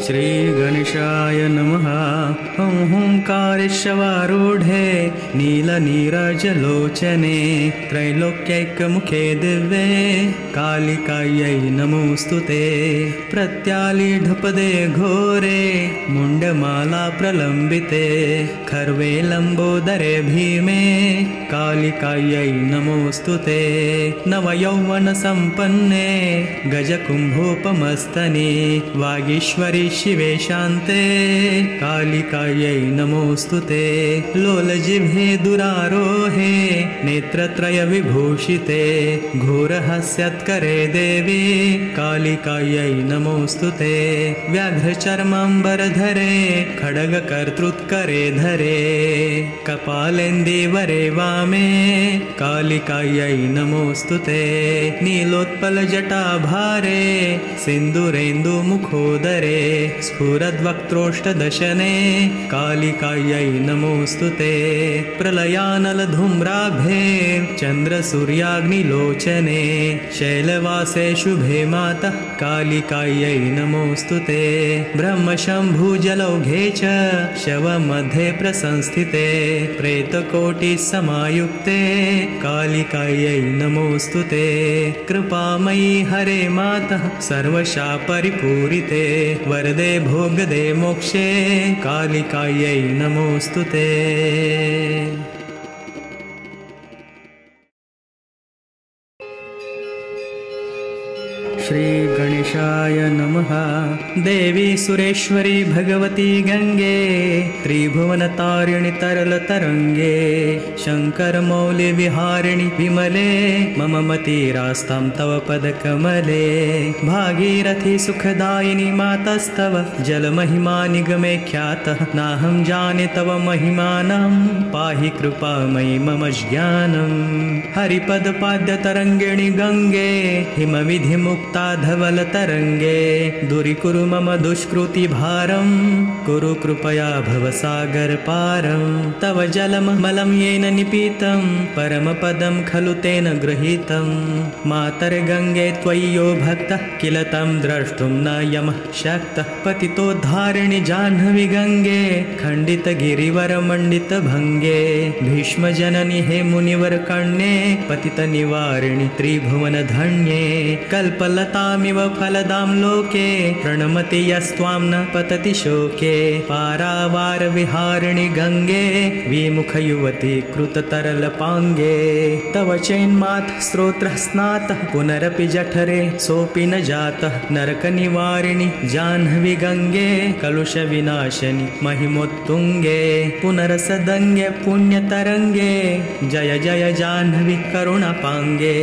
श्री गणेशाय नमः। ओंकारेश्वरूढे नीलनीरजलोचने त्रैलोक्यैकमुखे दिव्ये कालिकायै नमोस्तुते। प्रत्यालीढपदे घोरे मुण्डमाला प्रलम्बिते खर्वे लम्बोदरे भीमे कालिकायै नमोस्तुते। नवयौवनसम्पन्ने गजकुम्भोपमस्तने वागीश्वरी शिवे शान्ते कालिकायै नमोस्तुते। लोलजिह्वे दुरारोहे नेत्रत्रयविभूषिते घोरहास्यत्करे देवी कालिकायै नमोस्तुते। व्याघ्रचर्माम्बरधरे खड्गकर्तृत्करे धरे कपालेन्दीवरे वामे कालिकायै नमोस्तुते। नीलोत्पलजटाभारे सिन्दूरेन्दुमुखोदरे स्फुरद्वक्त्रोष्टदशने कालिकायै नमोस्तुते। प्रलयानलधूम्राभे चन्द्रसूर्याग्निलोचने शैलवासे शुभे मातः कालिकायै नमोस्तुते। ब्रह्मशम्भुजलौघे च शवमध्ये प्रसंस्थिते प्रेतकोटिसमायुक्ते कालिकायै नमोस्तुते। कृपामयी हरे मातः सर्वशापरिपूरिते वरदे भोगदे मोक्षे कालिकायै नमोस्तुते। श्री गणेशाय नमः। देवी सुरेश्वरी भगवती गंगे त्रिभुवनतारिणि तरलतरंगे शंकरमौलि विहारिणि विमले मम मतिरास्तां तव पदकमले। भागीरथी सुखदायिनी मातस्तव जलमहिमा निगमे ख्यातः नाहं जाने तव महिमानं पाहि कृपामयि मम ज्ञानम्। हरिपदपाद्यतरङ्गिणि गंगे हिमविधिमुक्ता धवलतरङ्गे दूरीकुरु मम दुष्कृतिभारं कुरु कृपया भवसागरपारं। तव जलमलं येन निपीतं परमपदं खलु तेन गृहीतं। मातर्गङ्गे त्वयि यो भक्तः किल तं द्रष्टुं न यमः शक्तः। पतितोद्धारिणि जाह्नवी गङ्गे खण्डितगिरिवरमण्डितभङ्गे भीष्मजननि हे मुनिवरकर्णे पतितनिवारिणि त्रिभुवनधन्ये। कल्पलतामिव फलदां लोके प्रणमति यस्त्वां न पतति शोके। पारावारविहारिणि गङ्गे विमुखयुवती कृततरलपाङ्गे। तव चैन्मात् स्तोत्रः स्नातः पुनरपि जठरे सोऽपि न जातः। नरकनिवारिणि जाह्नवी गङ्गे कलुषविनाशिनि महिमोत्तुङ्गे। पुनरसदङ्गे पुण्यतरङ्गे जय जय जाह्नवी करुणापाङ्गे।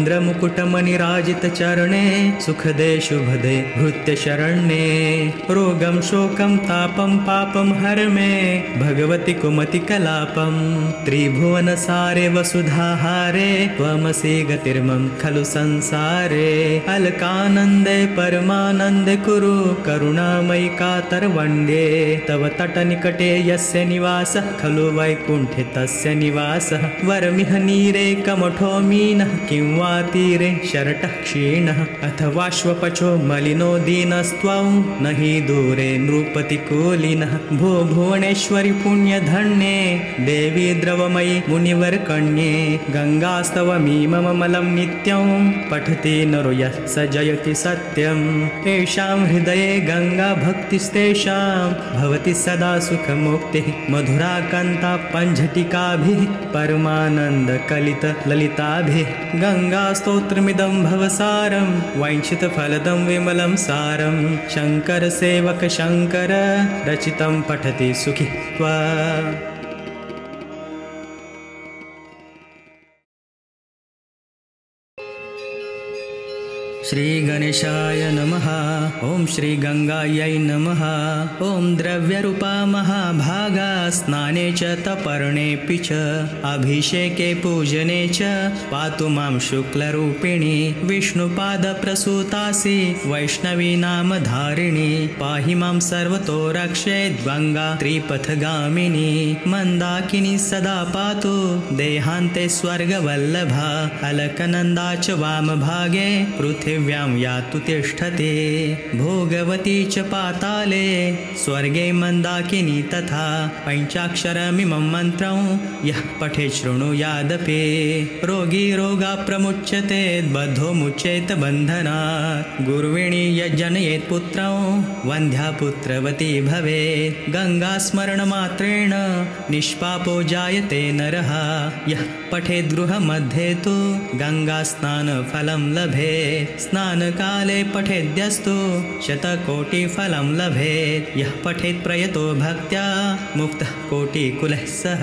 इन्द्रमुकुटमणिराजितचरणे सुखदे शुभदे भृत्यशरण्ये। रोगं शोकं तापं पापं हर मे भगवति कुमति कलापं। त्रिभुवनसारे वसुधाहारे त्वमसि गतिर्मम खलु संसारे। अलकानन्दे परमानन्दे कुरु करुणामयि कातरवण्डे। तव तटनिकटे यस्य निवासः खलु वैकुण्ठे तस्य निवासः। वरमिह नीरे कमठो मीनः किं वा तीरे शरटः क्षीणः। अथवाश्वपचो मलिनो दीनस्त्वं न हि दूरे नृपतिकुलिनः। भो भुवनेश्वरि पुण्यधन्ये देवी द्रवमयि मुनिवरकन्ये। गङ्गास्तवमी मम मलं नित्यं पठति नरो यः स जयति सत्यम्। येषां हृदये गङ्गा भक्तिस्तेषां भवति सदा सुखमुक्तिः। मधुराकान्ता पञ्झटिकाभिः परमानन्दकलितललिताभिः। गङ्गास्तोत्रमिदं भवसारं वैंशितफलदं विमलं सारं। शङ्करसेवक शङ्कर रचितं पठति सुखी त्वा। श्री गणेशाय नमः। ओम श्री गंगायै नमः। ओम द्रव्यरूपा महाभागा स्नाने च तपर्णेऽपि च अभिषेके पूजने च पातु मां शुक्लरूपिणी। विष्णुपादप्रसूतासि वैष्णवी नामधारिणी। पाहि मां सर्वतो रक्षेद् गंगा त्रिपथगामिनी। मन्दाकिनी सदा पातु देहान्ते स्वर्गवल्लभा। अलकनन्दा च वामभागे पृथिवी पृथिव्यां यातु तिष्ठति भोगवती च पाताले स्वर्गे मन्दाकिनी तथा पञ्चाक्षरमिमं मन्त्रं यः पठेत् शृणुयादपि रोगी रोगाप्रमुच्यते बद्धो मुच्येत बन्धनात् गुर्विणी यज्जनयेत् पुत्रं वन्ध्या पुत्रवती भवेत् गङ्गास्मरणमात्रेण निष्पापो जायते नरः यः पठेत् गृहमध्ये तु गङ्गास्नानफलं लभेत् स्नानकाले पठेद्यस्तु शतकोटिफलं लभेत् यः पठेत् प्रयतो भक्त्या मुक्तः कोटिकुलः सह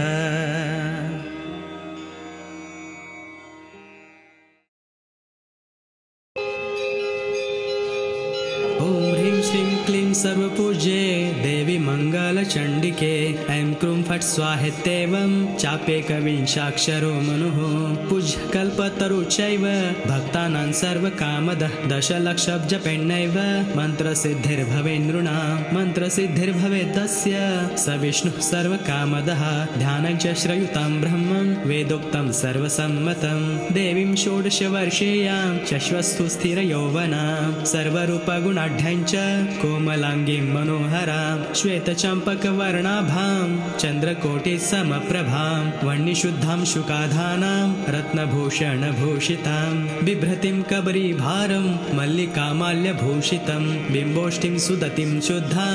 ॐ ह्रीं श्रीं क्लीं सर्वपूज्ये देवी मङ्गलचण्डिके ऐं क्रूं फट् स्वाहेत्येवं चाप्येकविंशाक्षरो मनुः पूज्य कल्पतरु चैव भक्तानां सर्वकामदः दशलक्षजपेन्नैव मन्त्रसिद्धिर्भवेत् नृणां मन्त्रसिद्धिर्भवेदस्य स विष्णुः सर्वकामदः ध्यानं च श्रयुतां ब्रह्मं वेदोक्तं सर्वसम्मतं देवीं षोडशवर्षेयां शश्वस्तु स्थिरयौवनां सर्वरूपगुणाढ्यं च कोमलाङ्गीं मनोहरां श्वेतचम्पकवर्णाभां चन्द्रकोटिसमप्रभां वह्निशुद्धां शुकाधानां रत्नभूषणभूषितां बिभ्रतिं कबरीभारं मल्लिकामाल्यभूषितं बिम्बोष्टिं सुदतिं शुद्धां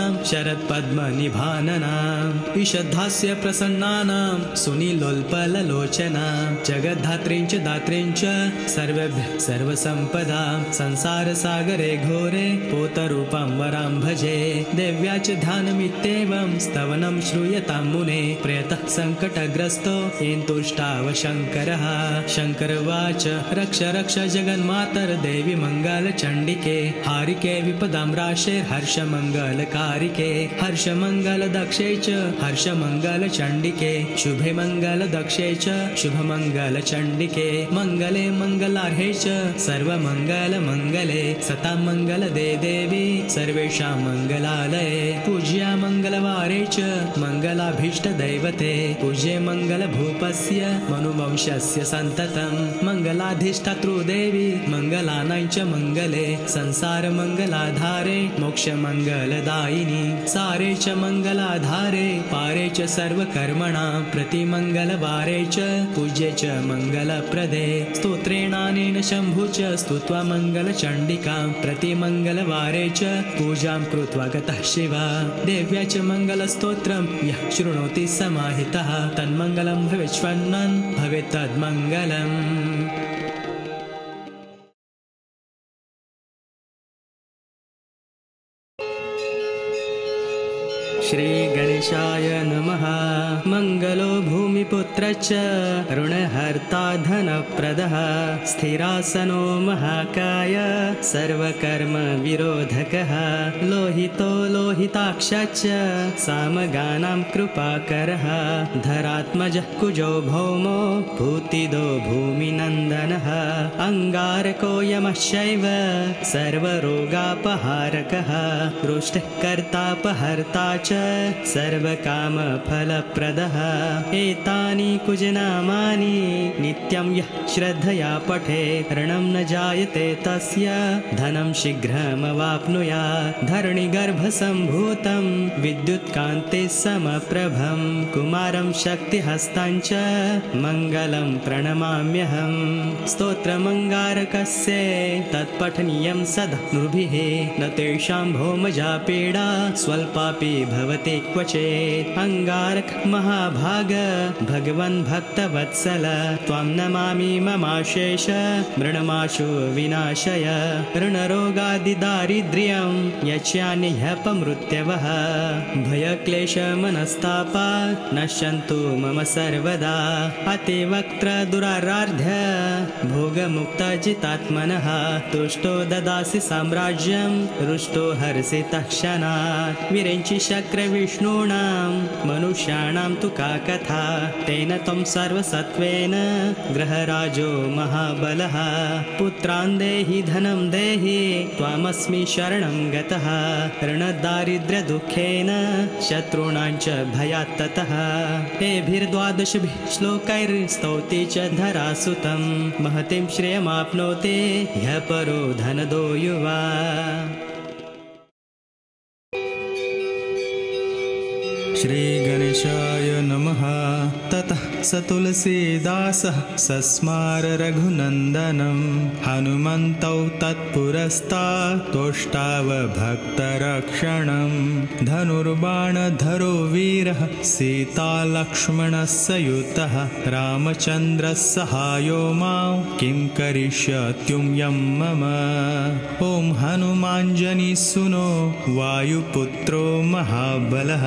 शरत्पद्मनिभाननां ईषद्धास्य प्रसन्नानां सुनीलोल्पललोचनां जगद्धात्रीं च दात्रीं च सर्वेभ्यः सर्वसम्पदां संसारसागरे घोरे पोतरूपां वरां भजे देव्या च ध्यानमित्येवं स्तवनं श्रूयतां मुने प्रयतः सङ्कटग्रस्तो येन तुष्टाव शङ्करः शङ्करवाच रक्ष रक्ष जगन्मातर्देवी मङ्गलचण्डिके हारिके विपदां राशेर्हर्षमङ्गलकारिके हर्षमङ्गलदक्षे च हर्षमङ्गलचण्डिके शुभे मङ्गलदक्षे च शुभमङ्गलचण्डिके मङ्गले मङ्गलार्हे च सर्वमङ्गलमङ्गले सतां मङ्गलदे देवी सर्वेषां मङ्गलालये पूज्या मङ्गलवारे च मङ्गलाभीष्टदैवते पूज्ये मङ्गलभूपस्य मनुवंशस्य सन्ततं मङ्गलाधिष्ठातृदेवी मङ्गलानां च मङ्गले संसारमङ्गलाधारे मोक्षमङ्गलदायिनी सारे च मङ्गलाधारे पारे च सर्वकर्मणां प्रतिमङ्गलवारे च पूज्ये च मङ्गलप्रदे स्तोत्रेणानेन शम्भु च स्तुत्वा मङ्गलचण्डिकां प्रतिमङ्गलवारे च पूजां कृत्वा गतः शिवा देव्या च मङ्गलस्तोत्रं यः शृणोति समाहितः तन्मङ्गलं भवेच्छ्वन्नन् भवेत् तन्मङ्गलम् श्री गणेशाय नमः मङ्गलो भूमिपुत्रश्च ऋणहर्ता धनप्रदः स्थिरासनो महाकाय सर्वकर्मविरोधकः लोहितो लोहिताक्षश्च सामगानां कृपाकरः धरात्मजः कुजो भौमो भूतिदो भूमिनन्दनः अङ्गारको यमश्चैव सर्वरोगापहारकः रुष्टिः कर्तापहर्ता च सर्वकामफलप्रदः एतानि कुजनामानि नित्यं यः श्रद्धया पठेत् ऋणं न जायते तस्य धनं शीघ्रमवाप्नुयात् धरणिगर्भसम्भूतं विद्युत्कान्ते समप्रभं कुमारं शक्तिहस्तं च मङ्गलं प्रणमाम्यहं स्तोत्रमङ्गारकस्य तत्पठनीयं सदा नृभिः न तेषां भौमजा पीडा स्वल्पापि भवति क्वचित् अङ्गारक महाभाग भगवन् भक्तवत्सल त्वां नमामि ममाशेष मृणमाशु विनाशय ऋणरोगादिदारिद्र्यं यच्यान्यपमृत्यवः भयक्लेशमनस्तापा नश्यन्तु मम सर्वदा अतिवक्त्र दुराराध्य भोगमुक्तजितात्मनः तुष्टो ददासि साम्राज्यं रुष्टो हर्षितः क्षणात् विरिञ्चि शक्र विष्णूणां मनुष्याणां तु का कथा तेन त्वं सर्वसत्त्वेन ग्रहराजो महाबलः पुत्रान् देहि धनं देहि त्वामस्मि शरणं गतः ऋणदारिद्र्यदुःखेन शत्रूणां च भयात् ततः एभिर्द्वादशभिः श्लोकैर्स्तौति च धरासुतं महतीं श्रेयमाप्नोति ह्यः परो धनदो युवा श्रीगणेशाय नमः। ततः स तुलसीदासः सस्मार रघुनन्दनं हनुमन्तौ तत्पुरस्तात् तोष्टाव भक्तरक्षणं धनुर्बाणधरो वीरः सीतालक्ष्मणस्य युतः रामचन्द्रस्सहायो मां किं करिष्यत्युं मम ॐ हनुमाञ्जनीसुनो वायुपुत्रो महाबलः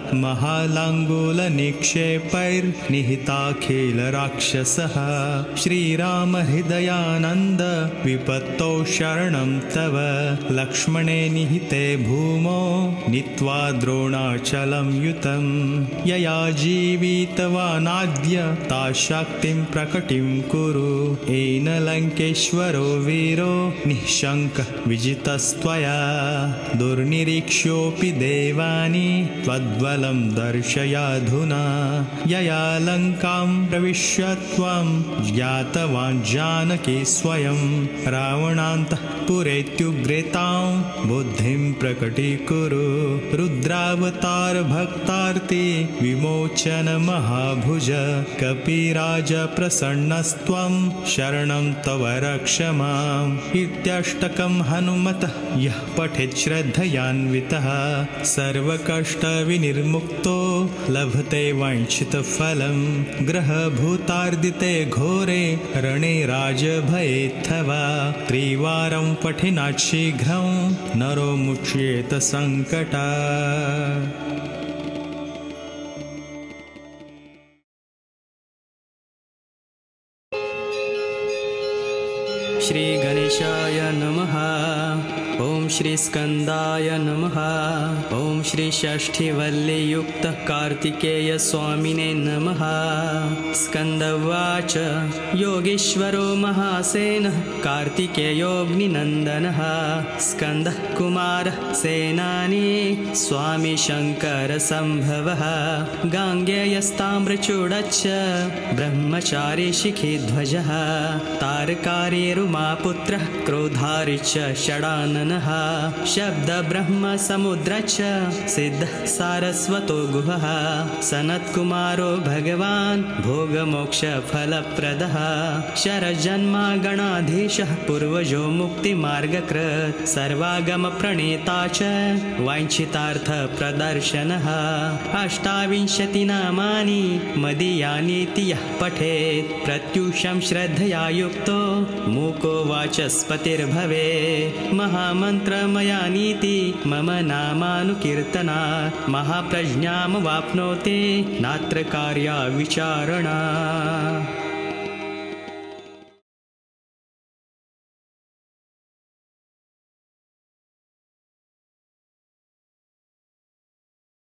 महालाङ्गूलनिक्षेपैर्निहिताखिलराक्षसः श्रीरामहृदयानन्द विपत्तौ शरणं तव लक्ष्मणे निहिते भूमौ नीत्वा द्रोणाचलं युतं यया जीवितवानाद्य ता शक्तिं प्रकटिं कुरु येन लङ्केश्वरो वीरो निःशङ्कः विजितस्त्वया दुर्निरीक्ष्योऽपि देवानि त्वद्बलं दर्शयाधुना यया लङ्कां प्रविश्य त्वं ज्ञातवान् जानकी स्वयं रावणान्तःपुरेत्युग्रेतां बुद्धिं प्रकटीकुरु रुद्रावतार भक्तार्ति विमोचन महाभुज कपिराज प्रसन्नस्त्वं शरणं तव रक्ष माम् इत्यष्टकं हनुमतः यः पठेत् श्रद्धयान्वितः सर्वकष्टविनिर्मुक्तो लभते वाञ्छितफलं ग्रहभूतार्दिते घोरे रणे राजभयेऽथवा त्रिवारं पठिनात् शीघ्रं नरो मुच्येत सङ्कटात्। श्री गणेशाय नमः। ओम श्री स्कंदाय नमः। ओम श्री षष्ठीवल्लीयुक्त कार्तिकेय स्वामिने नमः। स्कंदवाच योगेश्वरो महासेनः कार्तिकेयोऽग्निनन्दनः स्कंदः कुमारः सेनानी स्वामी शङ्करसम्भवः गाङ्गेयस्ताम्रचूडच्च ब्रह्मचारी शिखिध्वजः तारकारी रुमापुत्रः क्रोधारी च षडाननः शब्दब्रह्मसमुद्रच्च सिद्धः सारस्वतो गुहः सनत्कुमारो भगवान् भोगमोक्षफलप्रदः शरजन्मागणाधीशः पूर्वजो मुक्तिमार्गकृत् सर्वागमप्रणेता च वाञ्छितार्थप्रदर्शनः अष्टाविंशतिनामानि मदीयानीति यः पठेत् प्रत्यूषं श्रद्धया युक्तो मूको वाचस्पतिर्भवे महामन्त्रमयानीति मम नामानुकीर्तनात् महाप्रज्ञामवाप्नोति नात्र कार्या विचारणा।